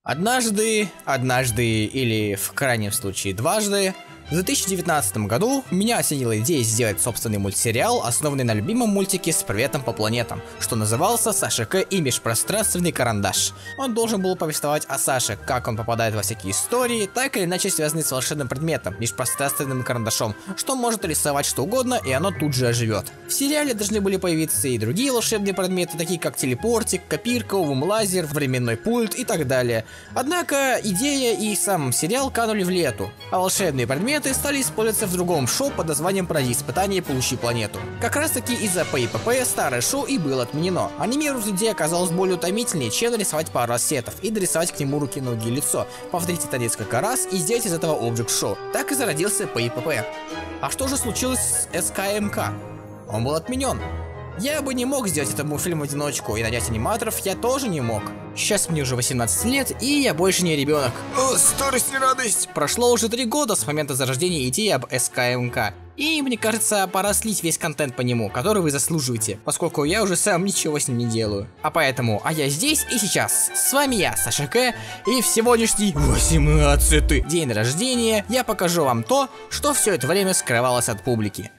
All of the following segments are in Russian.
Однажды или в крайнем случае дважды, в 2019 году меня осенила идея сделать собственный мультсериал, основанный на любимом мультике «С приветом по планетам», что назывался «Саша К. и межпространственный карандаш». Он должен был повествовать о Саше, как он попадает во всякие истории, так или иначе связанные с волшебным предметом, межпространственным карандашом, что может рисовать что угодно, и оно тут же оживет. В сериале должны были появиться и другие волшебные предметы, такие как телепортик, копирка, увум-лазер, временной пульт и так далее. Однако идея и сам сериал канули в лету, а волшебные предметы стали использоваться в другом шоу под названием «Пройди испытание и получи планету». Как раз таки из-за ППП старое шоу и было отменено. Анимировать людей оказалось более утомительнее, чем нарисовать пару ассетов и дорисовать к нему руки, ноги и лицо, повторить это несколько раз и сделать из этого объект шоу. Так и зародился ППП. А что же случилось с СКМК? Он был отменен. Я бы не мог сделать этому фильм в одиночку, и нанять аниматоров я тоже не мог. Сейчас мне уже 18 лет, и я больше не ребенок. О, старость и радость! Прошло уже 3 года с момента зарождения идеи об СКМК. И мне кажется, пора слить весь контент по нему, который вы заслуживаете, поскольку я уже сам ничего с ним не делаю. А поэтому, я здесь и сейчас. С вами я, Саша К, и в сегодняшний 18-й день рождения я покажу вам то, что все это время скрывалось от публики.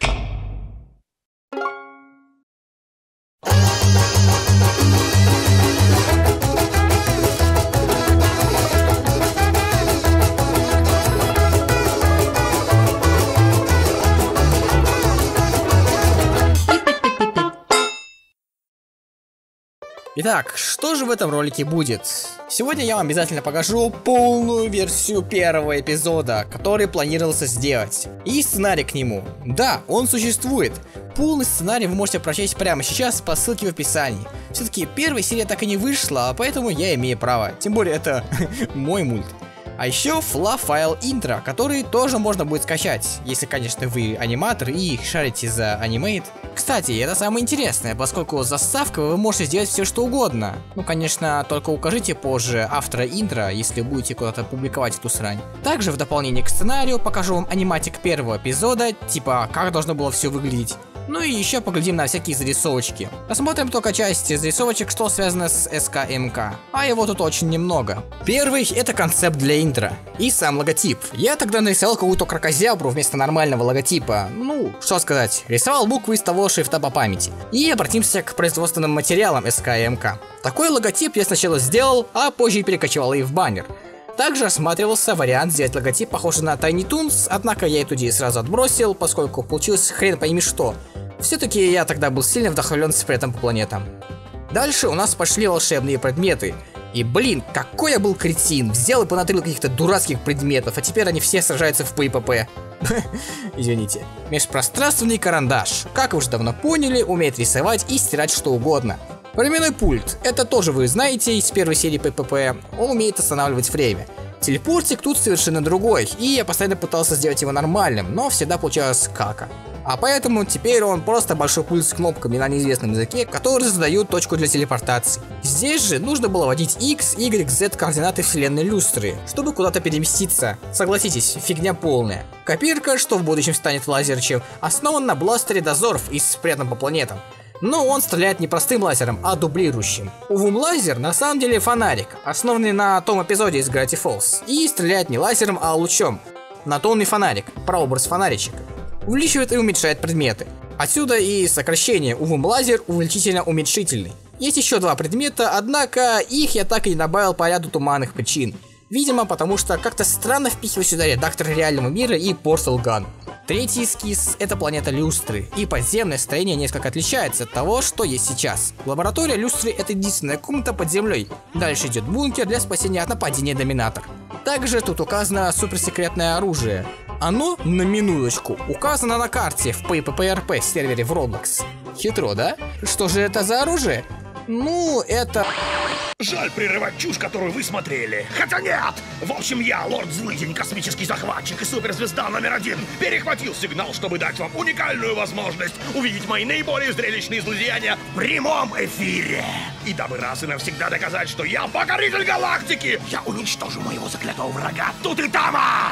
Итак, что же в этом ролике будет? Сегодня я вам обязательно покажу полную версию первого эпизода, который планировался сделать, и сценарий к нему. Да, он существует. Полный сценарий вы можете прочесть прямо сейчас по ссылке в описании. Все-таки первая серия так и не вышла, поэтому я имею право. Тем более это мой мульт. А еще файл интро, который тоже можно будет скачать, если, конечно, вы аниматор и шарите за анимейт. Кстати, это самое интересное, поскольку с заставкой вы можете сделать все что угодно. Ну, конечно, только укажите позже автора интро, если будете куда-то публиковать эту срань. Также в дополнение к сценарию покажу вам аниматик первого эпизода, типа как должно было все выглядеть. Ну и еще поглядим на всякие зарисовочки. Посмотрим только часть зарисовочек, что связано с СКМК. А его тут очень немного. Первый — это концепт для интро. И сам логотип. Я тогда нарисовал какую-то кракозябру вместо нормального логотипа. Ну, что сказать, рисовал буквы из того шрифта по памяти. И обратимся к производственным материалам СКМК. Такой логотип я сначала сделал, а позже перекочевал и в баннер. Также рассматривался вариант сделать логотип похожий на Tiny Toons, однако я эту идею сразу отбросил, поскольку получилось хрен пойми что. Все-таки я тогда был сильно вдохновлен с приветом по планетам. Дальше у нас пошли волшебные предметы. И блин, какой я был кретин, взял и понатырил каких-то дурацких предметов, а теперь они все сражаются в ППП. Извините. Межпространственный карандаш, как вы уже давно поняли, умеет рисовать и стирать что угодно. Временной пульт, это тоже вы знаете из первой серии ППП, он умеет останавливать время. Телепортик тут совершенно другой, и я постоянно пытался сделать его нормальным, но всегда получалось кака. А поэтому теперь он просто большой пульт с кнопками на неизвестном языке, которые задают точку для телепортации. Здесь же нужно было вводить X, Y, Z координаты вселенной люстры, чтобы куда-то переместиться. Согласитесь, фигня полная. Копирка, что в будущем станет лазерчем, основан на бластере дозоров из «Спрятан по планетам». Но он стреляет не простым лазером, а дублирующим. Увум-лазер на самом деле фонарик, основанный на том эпизоде из Gravity Falls, и стреляет не лазером, а лучом. Натонный фонарик, прообраз фонаричка. Увеличивает и уменьшает предметы. Отсюда и сокращение увум-лазер увеличительно-уменьшительный. Есть еще 2 предмета, однако их я так и не добавил по ряду туманных причин. Видимо, потому что как-то странно впихивать сюда редактор реального мира и Portal Gun. Третий эскиз — это планета Люстры, и подземное строение несколько отличается от того, что есть сейчас. Лаборатория Люстры — это единственная комната под землей. Дальше идет бункер для спасения от нападения Доминатор. Также тут указано суперсекретное оружие. Оно, на минуточку, указано на карте в PPPRP сервере в Roblox. Хитро, да? Что же это за оружие? Ну, это... Жаль прерывать чушь, которую вы смотрели. Хотя нет! В общем, я, лорд Злыдень, космический захватчик и суперзвезда номер 1, перехватил сигнал, чтобы дать вам уникальную возможность увидеть мои наиболее зрелищные злодеяния в прямом эфире. И дабы раз и навсегда доказать, что я покоритель галактики, я уничтожу моего заклятого врага тут и тама!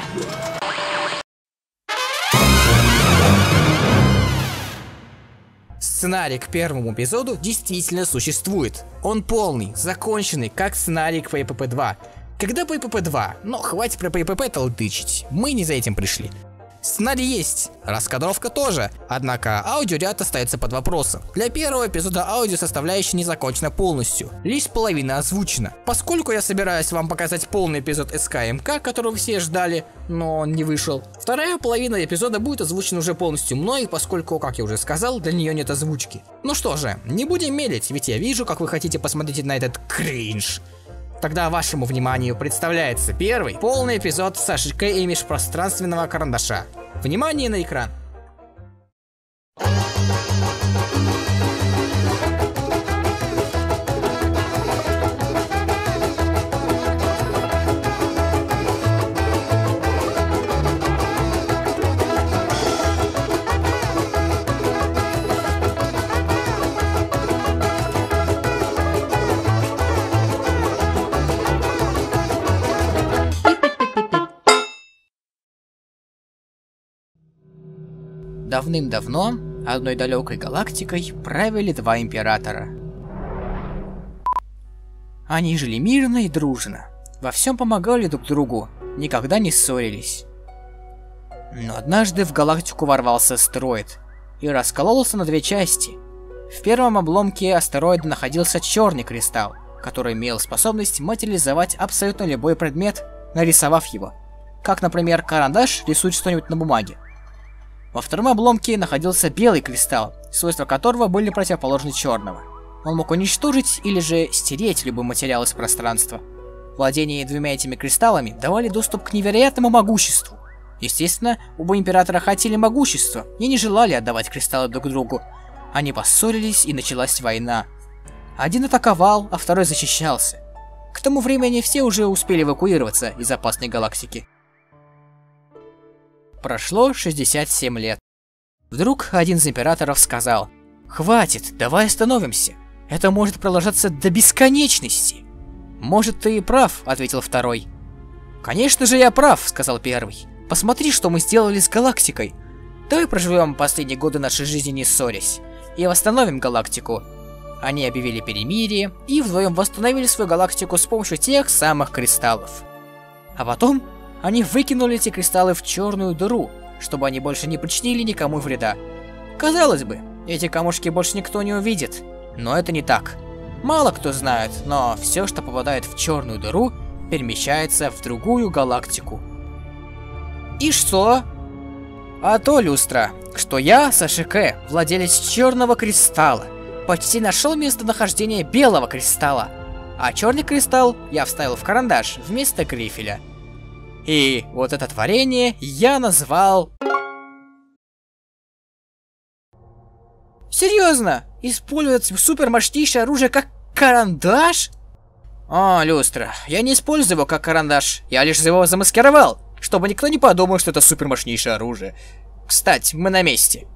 Сценарий к первому эпизоду действительно существует. Он полный, законченный, как сценарий к PPP 2. Когда ППП 2? Но хватит про ППП толдычить, мы не за этим пришли. Сценарий есть, раскадровка тоже, однако аудиоряд остается под вопросом. Для первого эпизода аудиосоставляющая не закончена полностью, лишь половина озвучена. Поскольку я собираюсь вам показать полный эпизод СКМК, которого все ждали, но он не вышел, вторая половина эпизода будет озвучена уже полностью мной, поскольку, как я уже сказал, для нее нет озвучки. Ну что же, не будем медлить, ведь я вижу, как вы хотите посмотреть на этот кринж. Тогда вашему вниманию представляется первый полный эпизод Сашикэ и межпространственного карандаша. Внимание на экран! Давным-давно одной далекой галактикой правили два императора. Они жили мирно и дружно, во всем помогали друг другу, никогда не ссорились. Но однажды в галактику ворвался астероид и раскололся на две части. В первом обломке астероида находился черный кристалл, который имел способность материализовать абсолютно любой предмет, нарисовав его. Как, например, карандаш рисует что-нибудь на бумаге. Во втором обломке находился белый кристалл, свойства которого были противоположны черного. Он мог уничтожить или же стереть любой материал из пространства. Владение двумя этими кристаллами давали доступ к невероятному могуществу. Естественно, оба императора хотели могущества и не желали отдавать кристаллы друг другу. Они поссорились, и началась война. Один атаковал, а второй защищался. К тому времени все уже успели эвакуироваться из опасной галактики. Прошло 67 лет. Вдруг один из императоров сказал: «Хватит, давай остановимся. Это может продолжаться до бесконечности». «Может, ты и прав», — ответил второй. «Конечно же я прав», — сказал первый. «Посмотри, что мы сделали с галактикой. Давай проживем последние годы нашей жизни не ссорясь и восстановим галактику». Они объявили перемирие и вдвоем восстановили свою галактику с помощью тех самых кристаллов. А потом они выкинули эти кристаллы в черную дыру, чтобы они больше не причинили никому вреда. Казалось бы, эти камушки больше никто не увидит, но это не так. Мало кто знает, но все, что попадает в черную дыру, перемещается в другую галактику. И что? А то, Люстра, что я, Сашикэ, владелец черного кристалла, почти нашел местонахождение белого кристалла, а черный кристалл я вставил в карандаш вместо грифеля. И вот это творение я назвал... Серьезно? Использовать супермощнейшее оружие как карандаш? О, Люстра, я не использую его как карандаш, я лишь его замаскировал, чтобы никто не подумал, что это супермощнейшее оружие. Кстати, мы на месте.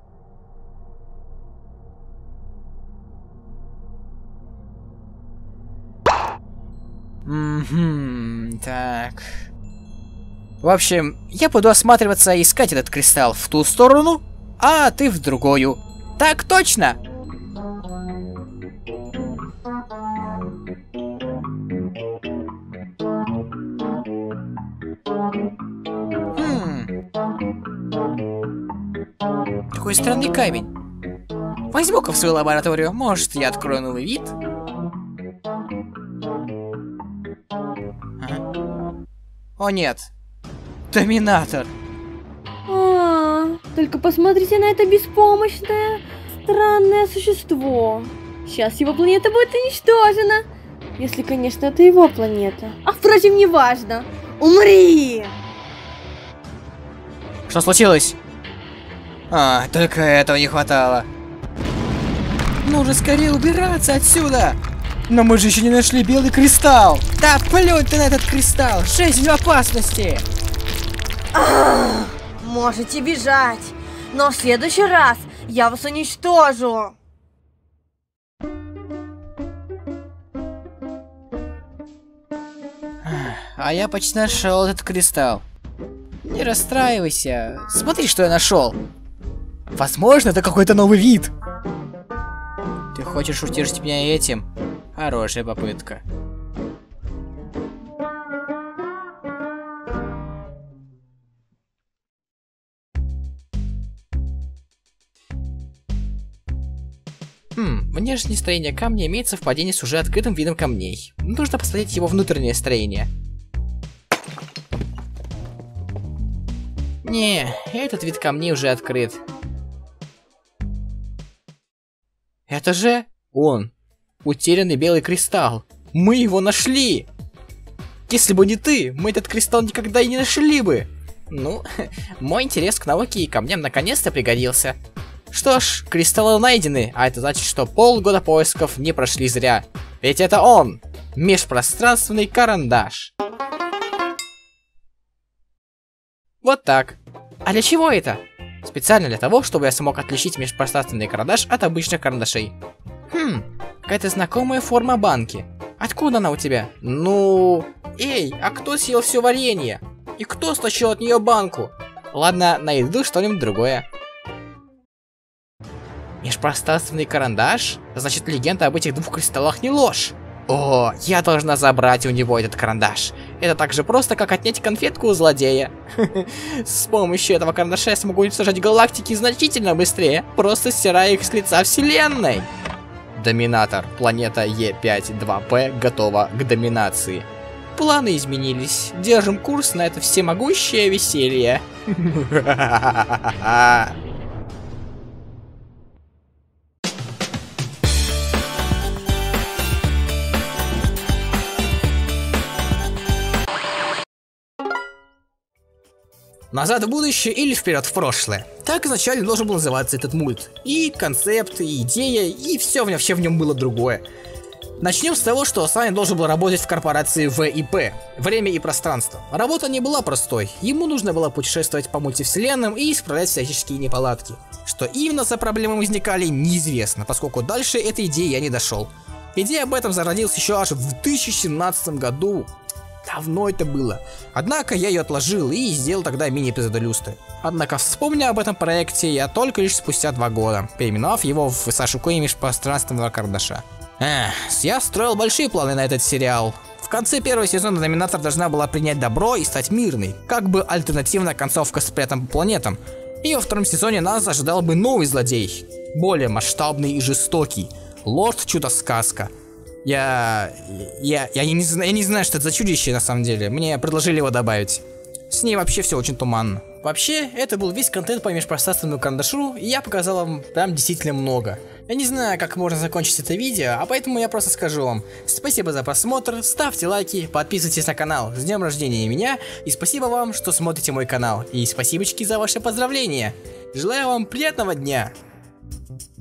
Так... В общем, я буду осматриваться и искать этот кристалл в ту сторону, а ты в другую. Так точно! Какой странный камень. Возьму-ка в свою лабораторию, может, я открою новый вид? О нет. Доминатор. Только посмотрите на это беспомощное, странное существо. Сейчас его планета будет уничтожена. Если, конечно, это его планета. А впрочем, не важно. Умри! Что случилось? Только этого не хватало. Нужно скорее убираться отсюда. Но мы же еще не нашли белый кристалл. Да плюнь ты на этот кристалл. Жизнь в опасности. Можете бежать, но в следующий раз я вас уничтожу. А я почти нашел этот кристалл. Не расстраивайся. Смотри, что я нашел. Возможно, это какой-то новый вид. Ты хочешь утешить меня этим? Хорошая попытка. Внешнее строение камня имеет совпадение с уже открытым видом камней. Нужно посмотреть его внутреннее строение. Не, этот вид камней уже открыт. Это же он. Утерянный белый кристалл. Мы его нашли! Если бы не ты, мы этот кристалл никогда и не нашли бы. Ну, мой интерес к науке и камням наконец-то пригодился. Что ж, кристаллы найдены, а это значит, что полгода поисков не прошли зря. Ведь это он! Межпространственный карандаш. Вот так. А для чего это? Специально для того, чтобы я смог отличить межпространственный карандаш от обычных карандашей. Какая-то знакомая форма банки. Откуда она у тебя? Ну... Эй, а кто съел все варенье? И кто стащил от нее банку? Ладно, найду что-нибудь другое. Межпространственный карандаш? Значит, легенда об этих двух кристаллах не ложь. О, я должна забрать у него этот карандаш. Это так же просто, как отнять конфетку у злодея. С помощью этого карандаша я смогу уничтожать галактики значительно быстрее, просто стирая их с лица вселенной. Доминатор. Планета Е5-2П готова к доминации. Планы изменились. Держим курс на это всемогущее веселье. Назад в будущее или вперед в прошлое. Так изначально должен был называться этот мульт. И концепт, и идея, и все в нем было другое. Начнем с того, что Саня должен был работать в корпорации ВИП. Время и пространство. Работа не была простой. Ему нужно было путешествовать по мультивселенным и исправлять всяческие неполадки. Что именно за проблемы возникали, неизвестно, поскольку дальше этой идеи я не дошел. Идея об этом зародилась еще аж в 2017 году. Давно это было. Однако я ее отложил и сделал тогда мини-эпизод Люстры. Однако вспомнил об этом проекте я только лишь спустя 2 года, переименовав его в Сашукой межпространственного карандаша. Я строил большие планы на этот сериал. В конце первого сезона Доминатор должна была принять добро и стать мирной, как бы альтернативная концовка с спрятанным по планетам. И во втором сезоне нас ожидал бы новый злодей, более масштабный и жестокий, Лорд Чудо-сказка. Я не знаю, что это за чудище на самом деле. Мне предложили его добавить. С ней вообще все очень туманно. Вообще, это был весь контент по межпространственному карандашу, и я показал вам прям действительно много. Я не знаю, как можно закончить это видео, а поэтому я просто скажу вам спасибо за просмотр, ставьте лайки, подписывайтесь на канал. С днем рождения меня, и спасибо вам, что смотрите мой канал. И спасибочки за ваши поздравления. Желаю вам приятного дня.